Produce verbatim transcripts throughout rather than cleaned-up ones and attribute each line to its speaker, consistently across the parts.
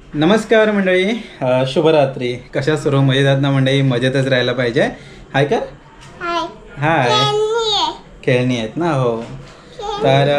Speaker 1: नमस्कार मंडळी, शुभरात्री. कशा सर्व मजेत आहात ना मंडळी? मजेतच राहायला पाहिजे. हाय कर हाय हाय खेळणी आहेत ना. हो तर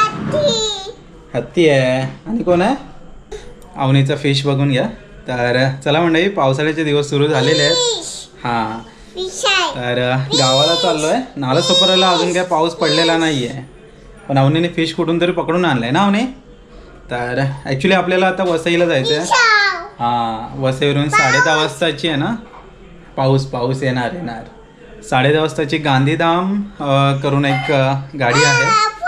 Speaker 1: हत्ती आहे आणि कोण आहे? अवनीचा फिश बघून घ्या. तर चला मंडळी, पावसाळ्याचे दिवस सुरू झालेले आहेत. हां तर गावाला चाललो आहे. नालासोपाऱ्याला अजून काय पाऊस पडलेला नाही आहे, पण अवनीने फिश कुठून तरी पकडून आणलं आहे ना अवनी. तर ॲक्च्युली आपल्याला आता वसईला जायचं आहे. हां, वसईवरून साडे दहा वाजताची आहे ना. पाऊस पाऊस येणार येणार साडे दहा वाजताची गांधीधाम करून एक गाडी आहे.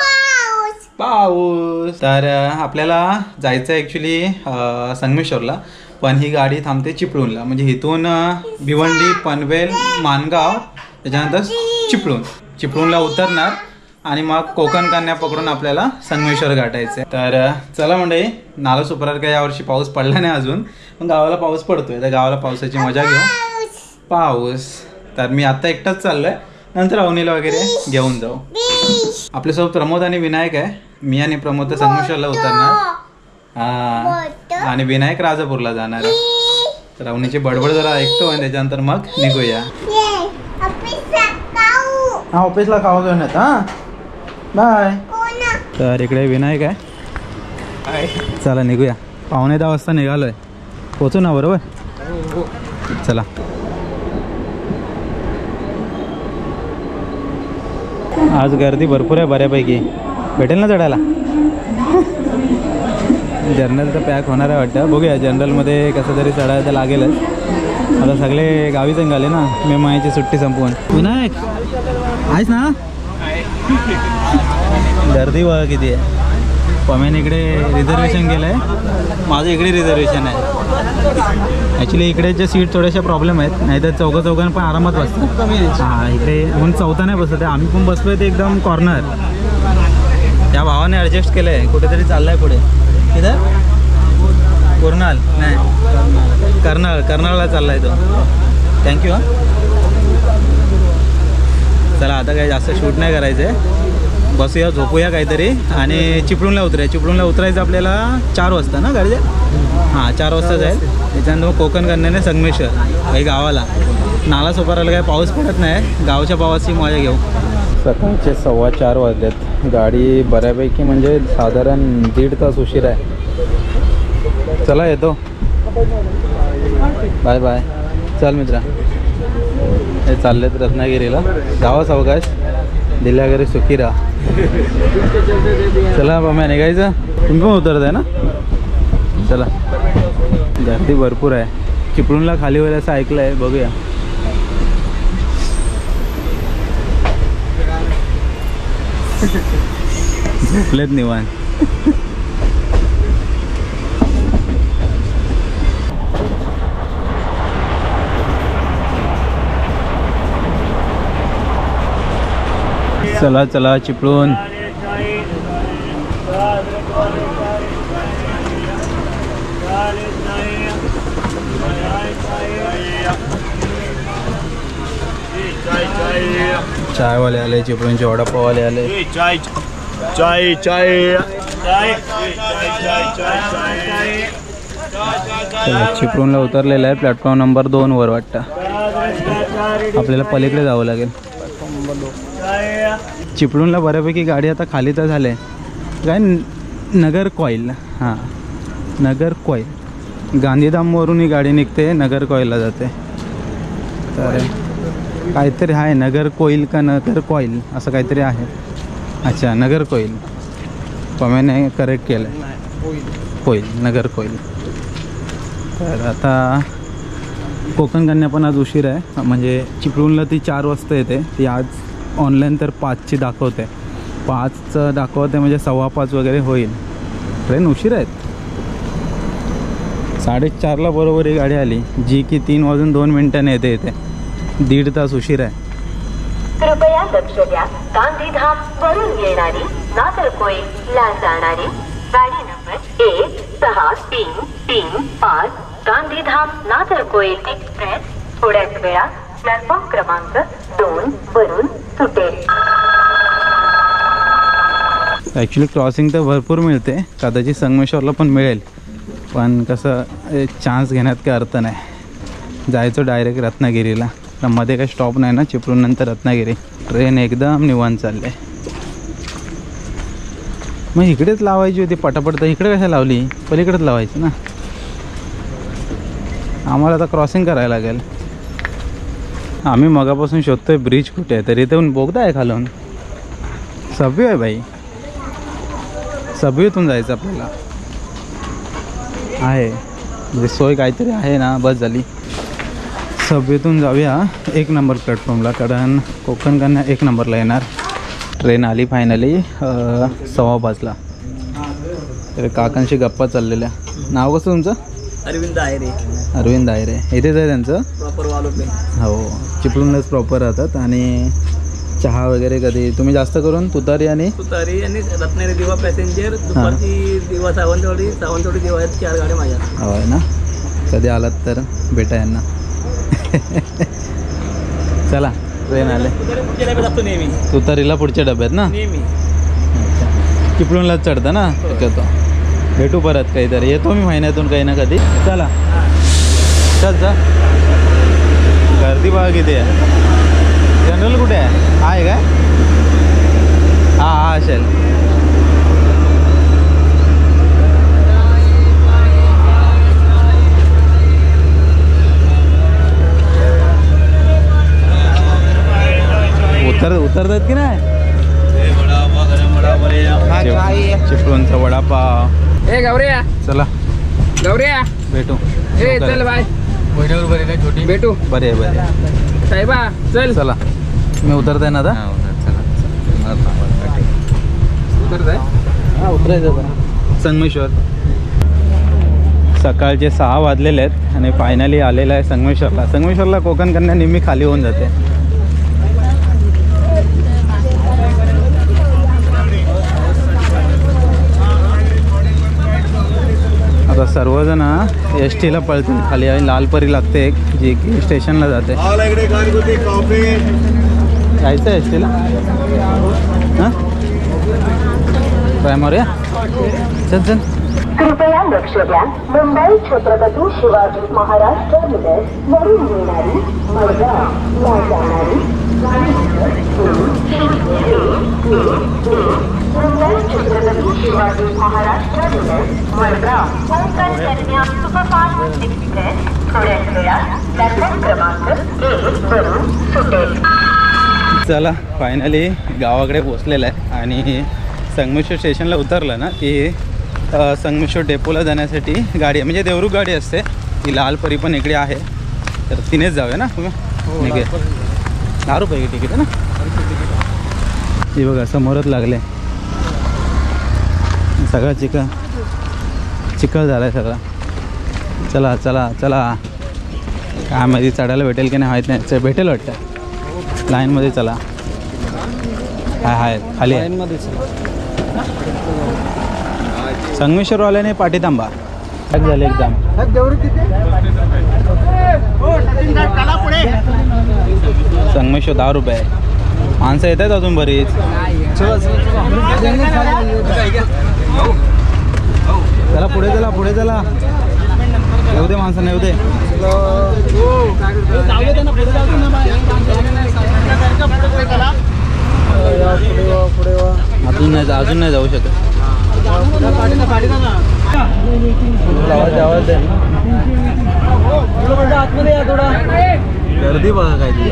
Speaker 1: पाऊस तर आपल्याला जायचं आहे ॲक्च्युली संगमेश्वरला, पण ही गाडी थांबते चिपळूणला. म्हणजे इथून भिवंडी, पनवेल, माणगाव, त्याच्यानंतर चिपळूण चिपळूणला उतरणार आणि मग कोकण कन्या पकडून आपल्याला संगमेश्वर गाठायचं. तर चला मंडळी, नालासोपाऱ्यात काय यावर्षी पाऊस पडला नाही अजून, पण गावाला पाऊस पडतोय. तर गावाला पावसाची मजा घेऊ. पाऊस तर मी आता एकटाच चाललोय, नंतर अवनीला वगैरे घेऊन जाऊ. आपल्यासोबत प्रमोद आणि विनायक आहे. मी आणि प्रमोद तर संगमेश्वरला उतरणार, हा, आणि विनायक राजापूरला जाणार आहे. तर अवनीची बडबड जरा ऐकतो आणि त्याच्यानंतर मग निघूया. हा, ऑफिसला खावा घेऊन येत. हा, बाय. तर इकडे विनायक आहे. चला निघूया. पावणे दहा वाजता निघालोय. पोचू ना बरोबर? चला. आज गर्दी भरपूर आहे बऱ्यापैकी. भेटेल ना चढायला? जर्नल तर पॅक होणार आहे वाटतं. बघूया जनरलमध्ये कसं तरी चढायला लागेलच. आता सगळे गावीच निघाले ना मे महिन्याची सुट्टी संपवून. विनायक आहेस ना? गर्दी बघा किती आहे. पमेन इकडे रिझर्वेशन केलं आहे, माझं इकडे रिझर्वेशन आहे. ॲक्च्युली इकडेच्या सीट थोड्याशा प्रॉब्लेम आहेत, नाही तर चौघं चौघांना पण आरामात बसतात. हां, इकडे म्हणून चौथा नाही बसत आहे. आम्ही पण बसलो ते एकदम कॉर्नर. त्या भावाने ॲडजस्ट केलं आहे. कुठेतरी चाललं आहे पुढे. इथं कुर्नाल नाही, कर्नाळ कर्नाळला चालला आहे तो. थँक्यू. हां, चला आता काही जास्त शूट नाही करायचं आहे. बसूया, झोपूया काहीतरी आणि चिपळूणला उतरूया. चिपळूणला उतरायचं आपल्याला चार वाजता ना गाडी? हां, चार वाजता जाईल. त्याच्यानंतर मग कोकण कन्याने संगमेश्वर काही गावाला. नालासोपाऱ्याला काही पाऊस पडत नाही, गावच्या पावाची मजा घेऊ. सकाळचे सव्वा चार वाजलेत. गाडी बऱ्यापैकी म्हणजे साधारण दीड तास उशीर आहे. चला येतो. Bye bye. चल मित्रा. हे चाललेत रत्नागिरीला. गावास अवकाश दिल्या घरी सुखी राहा. चला बाबा निघायचं. तुम्ही पण उतरत आहे ना? चला. गर्दी भरपूर आहे. चिपळूणला खाली होईल असं ऐकलं आहे. बघूया. झोपलेत निवांत. चला चला चिपळूण. चायवाले आले, चिपळूणचे वडापाववाले आले. चाय चाय चाय चिपळूणला उतरलेला आहे. प्लॅटफॉर्म नंबर दोन वर वाटतं. आपल्याला पलीकडे जावं लागेल. चिपळूणला बऱ्यापैकी गाडी आता खाली तर झाले. काय नगर कॉईल. हां, नगर कॉईल. गांधीधामवरून ही गाडी निघते, नगर कॉईलला जाते. तर काहीतरी आहे, नगर कोईल का नगर कॉईल असं काहीतरी आहे. अच्छा, नगर कोईल. पमेने करेक्ट केलं आहे. कोईल, नगर कोईल. तर आता कोकण कन्या पण आज उशीर आहे. म्हणजे चिपळूणला ती चार वाजता येते, ती आज ऑनलाईन तर पाचची दाखवते. पाचचं दाखवते म्हणजे सव्वा पाच वगैरे होईल. ट्रेन उशीर आहेत. साडेचारला बरोबर ही गाडी आली, जी की तीन वाजून दोन मिनिटांनी येते येते. दीड तास उशीर आहे.
Speaker 2: कृपया लक्ष द्या. गांधीधाम वरून येणारी नागरकोईलला जाणारी गाडी नंबर एक सहा तीन तीन पाच गांधीधाम नागरकोईल एक्सप्रेस थोड्याच वेळात प्लॅटफॉर्म क्रमांक दोन वरून सुटेल.
Speaker 1: ॲक्च्युली क्रॉसिंग तर भरपूर मिळते, कदाचित संगमेश्वरला पण मिळेल. पण कसं चान्स घेण्यात काय अर्थ नाही. जायचं डायरेक्ट रत्नागिरीला, तर मध्ये काही स्टॉप नाही ना, चिपळूण नंतर रत्नागिरी. ट्रेन एकदम निवांत चालले. मग इकडेच लावायची होती पटापट, तर इकडे कशा लावली? पलीकडेच लावायची ना. आम्हाला आता क्रॉसिंग करायला लागेल. आम्ही मगापासून शोधतोय ब्रिज कुठे आहे, तर इथे येऊन बोगदा आहे खालून. सबवे आहे भाई, सबवेतून जायचं आपल्याला आहे. म्हणजे सोय काहीतरी आहे ना, बस झाली. सबवेतून जाऊया एक नंबर प्लॅटफॉर्मला, कारण कोकण कन्या एक नंबरला येणार. ट्रेन आली फायनली सव्वा पाचला. तर काकांशी गप्पा चाललेल्या. नाव कसं तुमचं?
Speaker 3: अरविंद आयरे.
Speaker 1: अरविंद आयरे, इथेच आहे त्यांचं
Speaker 3: प्रॉपर वालोपे.
Speaker 1: हो, चिपळूणलाच प्रॉपर राहतात. आणि चहा वगैरे कधी तुम्ही जास्त करून तुतारी आणि
Speaker 3: तुतारी आणि रत्नागिरी दिवा पॅसेंजर. दुपारची दिवा सावंतवाडी, सावंतवाडी दिवा आहेत, चार गाड्या माझ्या.
Speaker 1: हो आहे ना. कधी आलात तर भेटा यांना. चला ट्रेन आले.
Speaker 3: पुढच्या डब्यात असतो नेहमी.
Speaker 1: तुतारीला पुढच्या डब्यात ना.
Speaker 3: नेहमी
Speaker 1: अच्छा, चिपळूणलाच चढतं ना शक्यतो. भेटू परत काहीतरी. येतो मी महिन्यातून काही ना कधी. चला चल जा. गर्दी बघा किती आहे. जनरल कुठे आहे? आहे काय? हां हां असेल. उतर उतरतात की नाही? चिपळूणचा वडापाव.
Speaker 3: ए गौऱ्या,
Speaker 1: चला
Speaker 3: गौऱ्या
Speaker 1: भेटू.
Speaker 3: ए चल बाय. छोटी भेटू.
Speaker 1: बरे बरे
Speaker 3: साहेबा चल.
Speaker 1: चला मी उतरताय ना आता.
Speaker 3: उतरताय?
Speaker 1: हां उतरायचं. संगमेश्वर. सकाळचे सहा वाजलेले आहेत आणि फायनली आलेलं आहे संगमेश्वरला. संगमेश्वरला कोकण कन्या नेहमी खाली होऊन जाते. आता सर्वजण एस टीला पळतील खाली. आणि लालपरी लागते एक, जी की स्टेशनला जाते. जायचं आहे एस टीला. हां प्रायमरी चल चल.
Speaker 2: कृपया लक्ष द्या. मुंबई छत्रपती शिवाजी महाराज टर्मिनस वरून येणारी मडगाव ला जाणारी Mumbai Chhatrapati Shivaji Maharaj terminus Madgaon Konkan Kanya superfast express थोड्याच वेळात प्लॅटफॉर्म क्रमांक एक वरून सुटेल.
Speaker 1: चला फायनली गावाकडे पोचलेलं आहे. आणि संगमेश्वर स्टेशनला उतरलं ना की संगमेश्वर डेपोला जाण्यासाठी गाडी, म्हणजे देवरुख गाडी असते ती. लालपरी पण इकडे आहे, तर तिनेच जाऊया ना तुम्ही. ठीक आहे. दहा रुपये तिकीट आहे ना. ही बघा समोरच लागले. सगळा चिखल चिखल झाला आहे सगळा. चला चला चला. काय माहिती चढायला भेटेल की नाही माहीत नाही. भेटेल वाटतं. लाईनमध्ये चला. हाय हाय खाली आहे. संगमेश्वरवाल्याने पाठी थांबा. पॅक झाले एकदम. संगमेश्वर दहा रुपये आहे. माणसं येत आहेत अजून बरीच. चला पुढे चला पुढे चला. येऊ दे माणसं येऊ दे. अजून नाही अजून नाही जाऊ शकत. आवाज आवाज आहे. गर्दी बघा काय.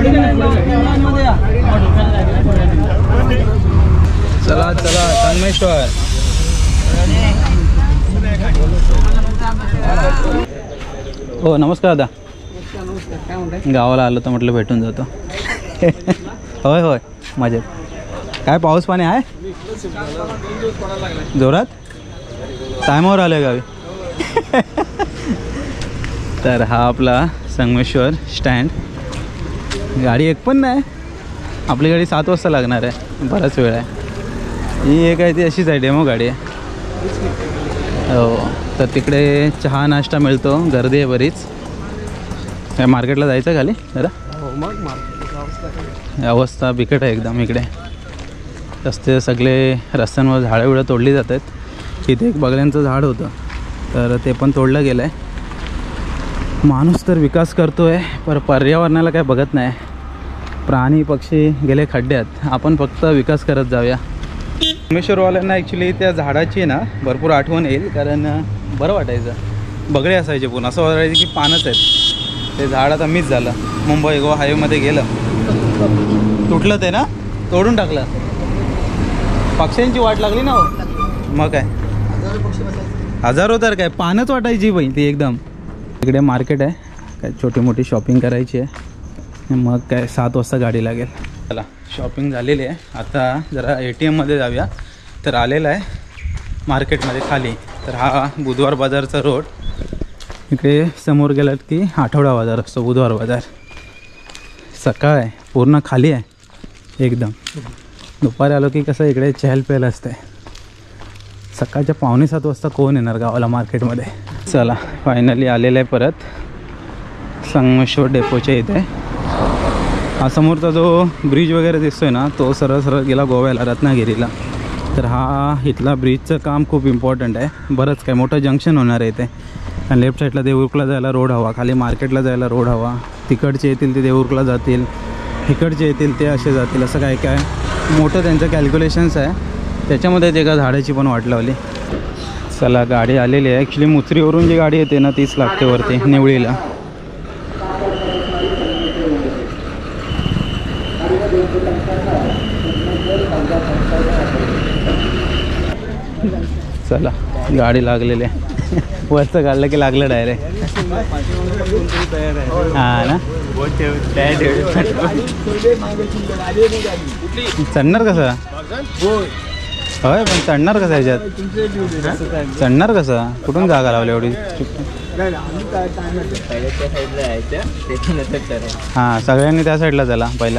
Speaker 1: चला चला संगमेश्वर. हो नमस्कार दादा. गावाला आलो तर म्हटलं भेटून जातो. होय होय मजेत. काय पाऊस पाणी आहे जोरात? टायमावर आलं गावी. तर हा आपला संगमेश्वर स्टँड. गाडी एक पण नाही. आपली गाडी सात वाजता लागणार आहे. बराच वेळ आहे. ही एक आहे ती अशीच आहे, डेमो गाडी आहे. हो तर तिकडे चहा नाश्ता मिळतो. गर्दी आहे बरीच. काय मार्केटला जायचं खाली जरा. अवस्था बिकट आहे एकदम इकडे. रस्ते सगळे रस्त्यांवर झाडं बिडं तोडली जात आहेत. इथे एक बगल्यांचं झाड होतं तर ते पण तोडलं गेलं आहे. माणूस तर विकास करतो आहे पर पर्यावरणाला काय बघत नाही. प्राणी पक्षी गेले खड्ड्यात, आपण फक्त विकास करत जाऊया. संगमेश्वरवाल्यांना ॲक्च्युली त्या झाडाची ना भरपूर आठवण येईल, कारण बरं वाटायचं. बगळे असायचे पूर्ण, असं वाटायचं की पानच आहेत. ते झाड आता मिस झालं. मुंबई गोवा हायवेमध्ये गेलं, तुटलं ते ना, तोडून टाकलं. पक्ष्यांची वाट लागली ना. मग काय हजारो तर काय पानच वाटायची बाई ती एकदम. इकडे मार्केट आहे, काय छोटी मोठी शॉपिंग करायची आहे. मग काय सात वाजता गाडी लागेल. चला शॉपिंग झालेली आहे. आता जरा ए टी एममध्ये जाऊया. तर आलेला आहे मार्केटमध्ये खाली. तर हा बुधवार बाजारचा रोड. इकडे समोर गेलात की आठवडा बाजार असतो, बुधवार बाजार. सकाळ आहे, पूर्ण खाली आहे एकदम. दुपारी आलो की कसं इकडे चहल पहल असते. सकाळच्या पावणे सात वाजता कोण येणार गावाला मार्केटमध्ये. चला फायनली आलेलं आहे परत संगमेश्वर डेपोच्या इथे. हा समोरचा जो ब्रिज वगैरे दिसतोय ना, तो सरळ सरळ गेला गोव्याला, रत्नागिरीला. तर हा इथला ब्रिजचं काम खूप इम्पॉर्टंट आहे. बरंच काय मोठं जंक्शन होणार आहे इथे. आणि लेफ्ट साईडला देऊरला जायला रोड हवा, खाली मार्केटला जायला रोड हवा. तिकडचे येतील ते देऊरला जातील, इकडचे येतील ते असे जातील. असं काय काय मोठं त्यांचं कॅल्क्युलेशन्स आहे. त्याच्यामध्ये एका झाडाची पण वाट लावली. चला गाडी आलेली आहे. ॲक्च्युली मुचरीवरून जी गाडी येते ना तीच लागते वरती निवळीला. चला गाडी लागलेली आहे. वरचं काढलं की लागलं डायरेक्ट. हां ना, चढणार कसं? होय पण चढणार कसं ह्याच्यात? चढणार कसं? कुठून जागा लावली एवढी? हां सगळ्यांनी त्या साईडला झाला पहिला.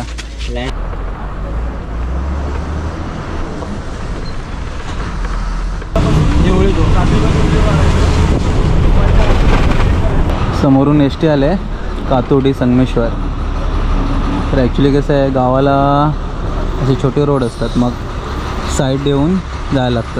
Speaker 1: समोरून एस टी आले कातोडी संगमेश्वर. तर ॲक्च्युली कसं आहे, गावाला असे छोटे रोड असतात, मग साईड देऊन जायला लागतं.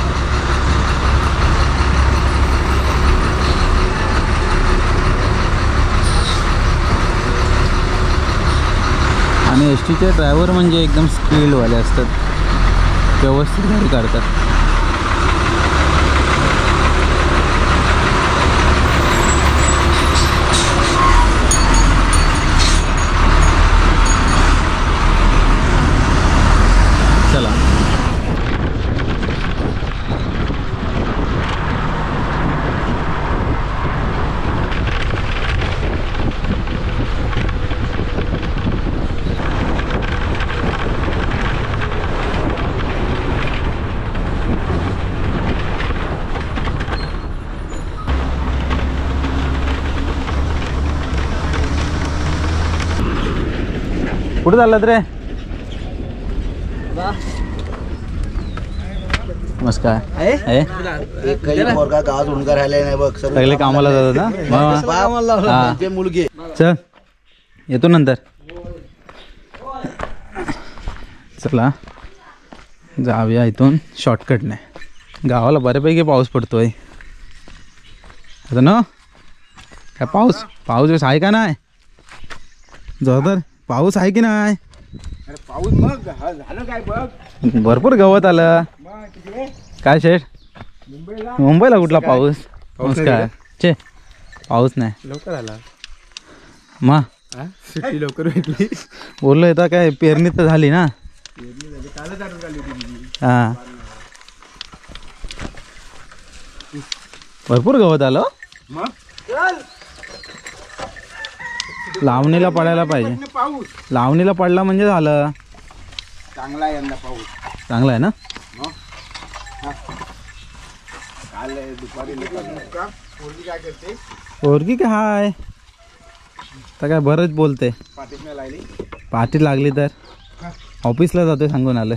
Speaker 1: आणि एस टीचे ड्रायव्हर म्हणजे एकदम स्किल्डवाले असतात, व्यवस्थित गाडी काढतात. चला कुठं चाललात रे? नमस्कार. सगळे कामाला जातात ना मुलगी. चल येतो नंतर. चला जाऊया इथून शॉर्टकटने. गावाला बऱ्यापैकी पाऊस पडतोय आता ना. काय पाऊस पाऊस आहे का नाही? जोरदार पाऊस आहे की नाही?
Speaker 4: पाऊस मग झालं काय बघ.
Speaker 1: भरपूर गवत आलं. काय शेठ मुंबईला कुठला पाऊस? पाऊस काय चे पाऊस नाही.
Speaker 4: लवकर आला
Speaker 1: मग
Speaker 4: सुट्टी लवकर भेटली.
Speaker 1: बोललो येतं काय पेरणी तर झाली ना. हां भरपूर गवत आलं. लावणीला पडायला पाहिजे.
Speaker 4: पाऊस
Speaker 1: लावणीला पडला म्हणजे झालं.
Speaker 4: चांगला आहे यंदा पाऊस.
Speaker 1: चांगला आहे ना.
Speaker 4: काल दुपारी पोरगी काय करते?
Speaker 1: पोरगी काय हाय तर काय बरंच बोलते.
Speaker 4: पाठीत नाही लागली.
Speaker 1: पाठी लागली तर ऑफिसला जातोय सांगून आलोय.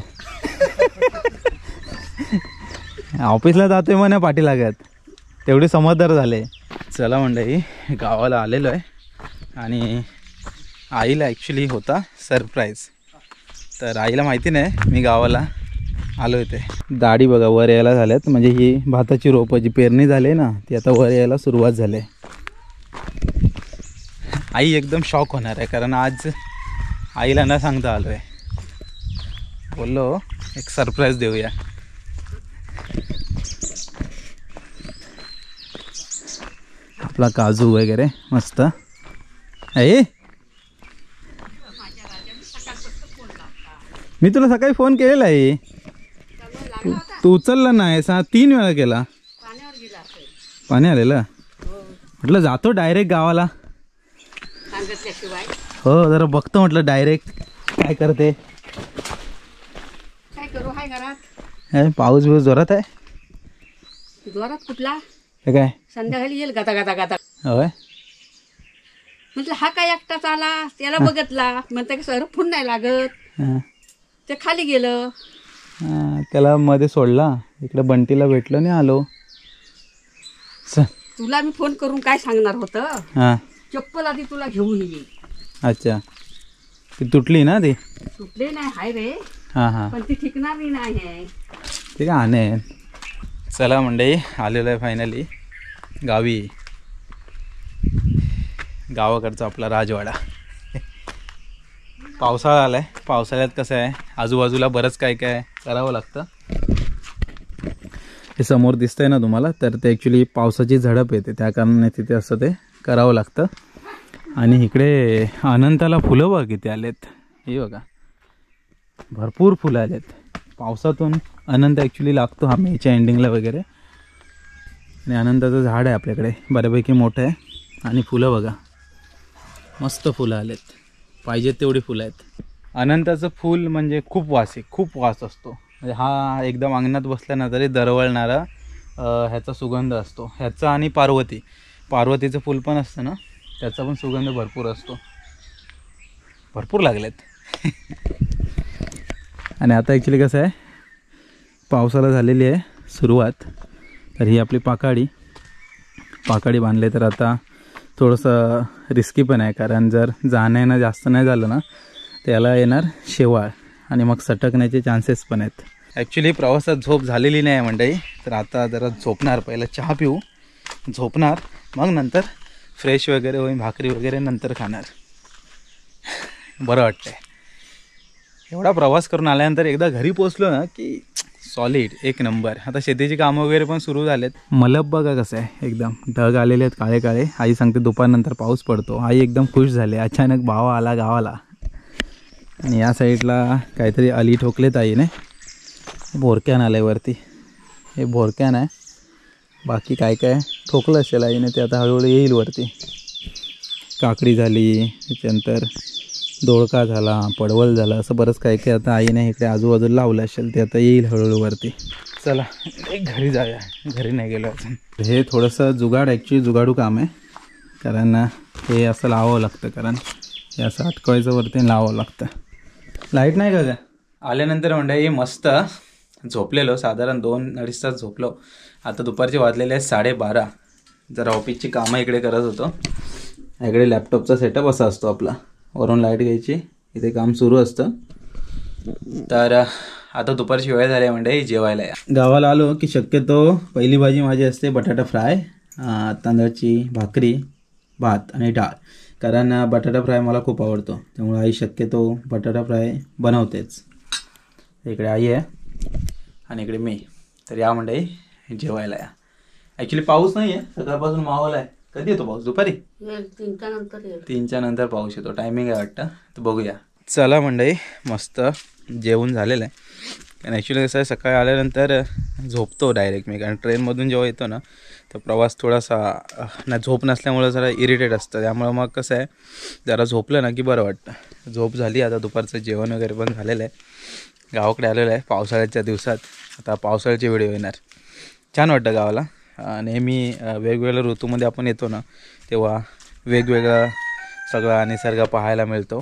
Speaker 1: ऑफिसला जातोय म्हणे पाठी लागत. तेवढी समजदार झाले. चला मंडळी गावाला आलेलो आहे आणि आईला ॲक्च्युली होता सरप्राईज. तर आईला माहिती नाही मी गावाला आलो इथे. दाढी बघा वर यायला झाल्यात, म्हणजे ही भाताची रोपं जी पेरणी झाली ना ती आता वर यायला सुरुवात झाली. आई एकदम शॉक होणार आहे, कारण आज आईला न सांगता आलो आहे. बोललो एक सरप्राईज देऊया. आपला काजू वगैरे मस्त आहे. मी तुला सकाळी फोन केलेला आहे, तू तू उचलला नाही. सा तीन वेळा केला. पाणी आलेलं म्हटलं जातो डायरेक्ट गावाला. हो जरा बघतो म्हटलं डायरेक्ट काय करते.
Speaker 5: काय करू हाय घरात.
Speaker 1: पाऊस बिऊस जोरात आहे.
Speaker 5: जोरात कुठला
Speaker 1: हे काय
Speaker 5: संध्याकाळी येईल गाता गाता गाता.
Speaker 1: होय
Speaker 5: म्हटलं हा काय एकटाच आला, त्याला बघितला म्हणता की सर फोन नाही लागत.
Speaker 1: हां
Speaker 5: ते खाली गेलं.
Speaker 1: हां त्याला मध्ये सोडला, इकडे बंटीला भेटलो नाही आलो.
Speaker 5: तुला मी फोन करून काय सांगणार होतं,
Speaker 1: हां
Speaker 5: चप्पल आधी तुला घेऊन ये.
Speaker 1: अच्छा ती तुटली ना ती.
Speaker 5: तुटले नाही हाय रे,
Speaker 1: हां हां
Speaker 5: पण ती ठिकणारी नाही आहे.
Speaker 1: ठीक आहे आणे. चला मंडळी आलेलो आहे फायनली गावी. गावाकडचा आपला राजवाडा. पावसाळा आला आहे. पावसाळ्यात कसं आहे आजूबाजूला बरंच काय काय करावं लागतं. हे समोर दिसतंय ना तुम्हाला, तर ते ॲक्च्युली पावसाची झडप येते त्या कारणाने तिथे असं ते करावं लागतं. आणि इकडे अनंताला फुलं बघा किती आलेत. हे बघा भरपूर फुलं आलेत. पावसातून अनंत ॲक्च्युली लागतो हा मेच्या एंडिंगला वगैरे. आणि अनंताचं झाड आहे आपल्याकडे बऱ्यापैकी मोठं आहे. आणि फुलं बघा मस्त फुलं आलेत, पाहिजेत तेवढी फुलं आहेत. अनंताचं फूल म्हणजे खूप वास आहे, खूप वास असतो. म्हणजे हा एकदम अंगणात बसला ना तरी दरवळणारा ह्याचा सुगंध असतो. ह्याचा आणि पार्वती पार्वतीचं फूल पण असतं ना, त्याचा पण सुगंध भरपूर असतो. भरपूर लागलेत. आणि आता ॲक्च्युली कसं आहे पावसाला झालेली आहे सुरुवात. तर ही आपली पाकाडी पाकाडी बांधले तर आता थोडंसं रिस्की पण आहे, कारण जर जाणं येणं जास्त नाही झालं ना त्याला येणार शेवाळ आणि मग सटकण्याचे चान्सेस पण आहेत. ॲक्च्युली प्रवासात झोप झालेली नाही आहे मंडळी, तर आता जरा झोपणार. पहिलं चहा पिऊ, झोपणार, मग नंतर फ्रेश वगैरे होईन, भाकरी वगैरे नंतर खाणार. बरं वाटतं आहे. एवढा प्रवास करून आल्यानंतर एकदा घरी पोचलो ना की सॉलिड एक नंबर. आता शेतीची कामं वगैरे पण सुरू झालेत. मलब बघा कसं आहे, एकदम ढग आलेले आहेत काळे काळे. आई सांगते दुपारनंतर पाऊस पडतो. आई एकदम खुश झाले, अचानक भावा आला गावाला. आणि या साईडला काहीतरी अली ठोकलेत आईने. भोरक्यान आलं आहे वरती, हे भोरक्यान आहे. बाकी काय काय ठोकलं असेल आईने ते आता हळूहळू येईल वरती. काकडी झाली, त्याच्यानंतर दोडका झाला, पडवल झाला, असं बरंच काय काय आता आईने इकडे आजूबाजूला लावलं असेल ते आता येईल हळूहळू वरती. चला एक घरी जाऊया, घरी नाही गेलो अजून. हे थोडंसं जुगाड ॲक्च्युली जुगाडू काम आहे, कारण हे असं लावावं लागतं, कारण हे असं अटकवायचं वरती लावावं लागतं. लाईट नाही का गं? आल्यानंतर मंडळी मस्त झोपलेलो, साधारण दोन अडीच तास झोपलो. आता दुपारचे वाजलेले आहेत साडेबारा. जरा ऑफिसची कामं इकडे करत होतो. इकडे लॅपटॉपचा सेटअप असा असतो आपला, वरून लाईट घ्यायची, इथे काम सुरू असतं. तर आता दुपारची वेळ झाली म्हणजे जेवायला या. गावाला आलो की शक्यतो पहिली भाजी माझी असते बटाटा फ्राय, तांदळाची भाकरी, भात आणि डाळ. कारण बटाटा फ्राय मला खूप आवडतो, त्यामुळे आई शक्यतो बटाटा फ्राय बनवतेच. इकडे आई आहे आणि इकडे मी. तर या मंडळी जेवायला या. ॲक्च्युली पाऊस नाही आहे, सकाळपासून माहोल आहे. कधी येतो पाऊस? दुपारी
Speaker 5: तीनच्या नंतर
Speaker 1: तीनच्या नंतर पाऊस येतो, टायमिंग आहे वाटतं. तर बघूया. चला मंडळी मस्त जेवण झालेलं आहे. कारण ॲक्च्युली कसं आहे सकाळी आल्यानंतर झोपतो डायरेक्ट मी, कारण ट्रेनमधून जेव्हा येतो ना तर प्रवास थोडासा ना झोप नसल्यामुळं जरा इरिटेट असतं. त्यामुळं मग कसं आहे जरा झोपलं ना की बरं वाटतं. झोप झाली. आता दुपारचं जेवण वगैरे पण झालेलं आहे. गावाकडे आलेलं आहे पावसाळ्याच्या दिवसात. आता पावसाळ्याचे व्हिडिओ येणार. छान वाटतं गावाला. नेहमी वेगवेगळ्या ऋतूमध्ये आपण येतो ना तेव्हा वेगवेगळा सगळा निसर्ग पाहायला मिळतो.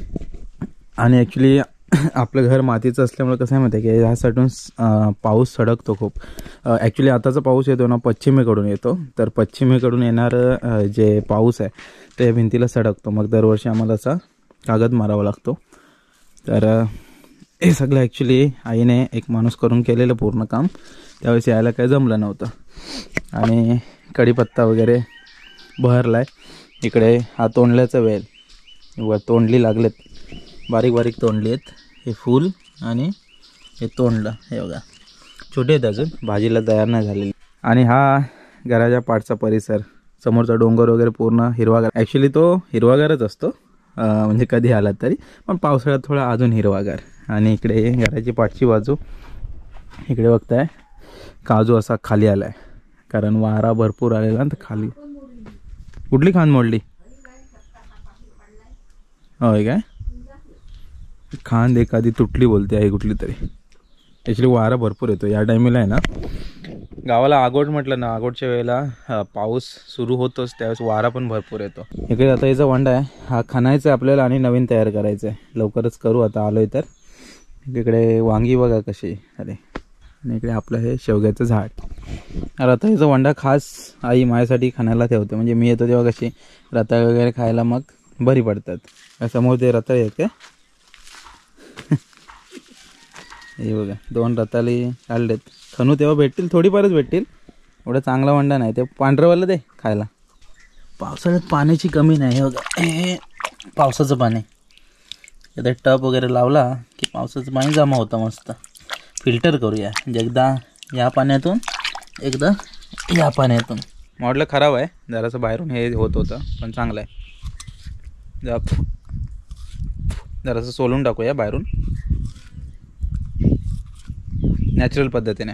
Speaker 1: आणि ॲक्च्युली आपलं घर मातीचं असल्यामुळे कसं आहे माहिती आहे की ह्यासाठून पाऊस सडकतो खूप. ॲक्च्युली आताचा पाऊस येतो ना पश्चिमेकडून येतो, तर पश्चिमेकडून येणारं जे पाऊस आहे ते भिंतीला सडकतो. मग दरवर्षी आम्हाला असा कागद मारावा लागतो. तर हे सगळं ॲक्च्युली आईने एक माणूस करून केलेलं पूर्ण काम, त्यावेळेस यायला काही जमलं नव्हतं आणि कढीपत्ता वगैरे बहरला आहे. इकडे हा तोंडल्याचा वेल, व तोंडली लागलेत, बारीक बारीक तोंडली आहेत. हे फूल आणि हे तोंडलं, हे बघा छोटे आहेत अजून, भाजीला तयार नाही झालेली. आणि हा घराच्या पाठचा परिसर, समोरचा डोंगर वगैरे पूर्ण हिरवागार. ॲक्च्युली तो हिरवागारच असतो म्हणजे कधी आलात तरी, पण पावसाळ्यात थोडा अजून हिरवागार. आणि इकडे घराची पाठची बाजू, इकडे बघताय काजू असा खाली आला आहे, कारण वारा भरपूर आलेला ना, तर खाली. कुठली खांद मोडली? होय काय, खांद एखादी तुटली बोलते आहे कुठली तरी. ॲक्च्युली वारा भरपूर येतो या टायमिला आहे ना. गावाला आगोट म्हटलं ना, आगोटच्या वेळेला पाऊस सुरू होतोच, त्यावेळेस वारा पण भरपूर येतो. इकडे आता याचा वंडा आहे, हा खणायचा आहे आपल्याला आणि नवीन तयार करायचं आहे. लवकरच करू आता आलोय तर. इकडे वांगी बघा कशी, अरे. आणि इकडे आपलं हे शेवग्याचं झाड. रताळीचा वंडा खास आई माझ्यासाठी खाण्याला ठेवते, म्हणजे मी येतो तेव्हा कशी रताळी वगैरे खायला मग बरी पडतात. समोर ते रताळी आहेत काय, हे बघा दोन रताळी काढलेत. खणू तेव्हा भेटतील, थोडीफारच भेटतील, एवढा चांगला वंडा नाही. ते पांढरंवालं दे खायला. पावसाळ्यात पाण्याची कमी नाही. हे बघा हे पावसाचं पाणी, आता टप वगैरे लावला की पावसाचं पाणी जमा होतं मस्त. फिल्टर करूया म्हणजे एकदा या पाण्यातून एकदा या पाण्यातून. मॉडलं खराब आहे जरासं, बाहेरून हे होत होतं पण चांगलं आहे. जरा जरासं सोलून टाकूया बाहेरून नॅचरल पद्धतीने.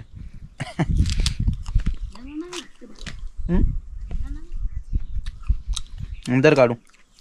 Speaker 1: नंतर काढू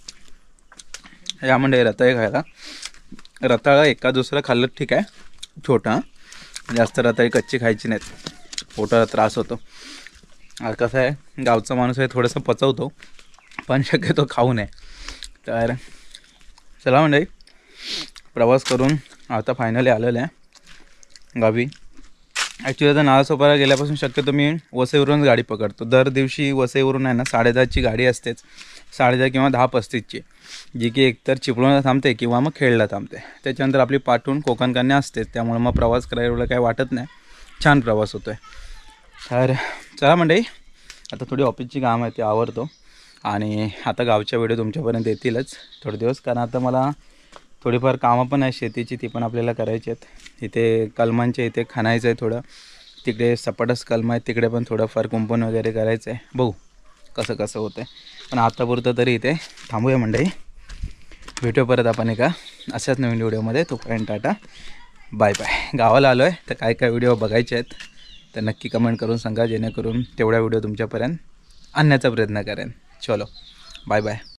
Speaker 1: या म्हणजे रताळे खायला. रताळा एका दुसरा खाल्लं ठीक आहे, छोटा, जास्त रताळी कच्ची खायची नाहीत, पोटाला त्रास होतो. कसं आहे गावचा माणूस आहे, थोडंसं पचवतो पण शक्यतो खाऊ नये. तर चला म्हणजे प्रवास करून आता फायनली आलेलं आहे गावी. ॲक्च्युली आता नालासोपारा गेल्यापासून शक्यतो मी वसईवरूनच गाडी पकडतो. दर दिवशी वसईवरून आहे ना साडेदहाची गाडी असतेच, साडेदहा किंवा दहा पस्तीसची, जी की एकतर चिपळूणला थांबते किंवा मग खेडला थांबते. त्याच्यानंतर आपली पाठवून कोकण कन्या असतेच, त्यामुळे मग प्रवास करायला एवढं काही वाटत नाही, छान प्रवास होतो आहे. तर चला मंडळी, आता थोडी ऑफिसची कामं आहे ते आवरतो आणि आता गावच्या व्हिडिओ तुमच्यापर्यंत येतीलच थोडे दिवस, कारण आता मला थोडीफार कामं पण आहे शेतीची, ती पण आपल्याला करायची आहेत. इथे कलमांच्या इथे खणायचं आहे थोडं, तिकडे सपाटच कलम आहे, तिकडे पण थोडंफार कुंपण वगैरे करायचं आहे. बघू कसं कसं होतं आहे, पण आतापुरतं तरी इथे थांबूया मंडळी. भेटू परत आपण एका अशाच नवीन व्हिडिओमध्ये. तोपर्यंत टाटा बाय बाय. गावाला आलो आहे तर काय काय व्हिडिओ बघायचे आहेत तर नक्की कमेंट करून सांगा, जेणेकरून तेवढ्या व्हिडिओ तुमच्यापर्यंत आणण्याचा प्रयत्न करेन. चलो बाय बाय.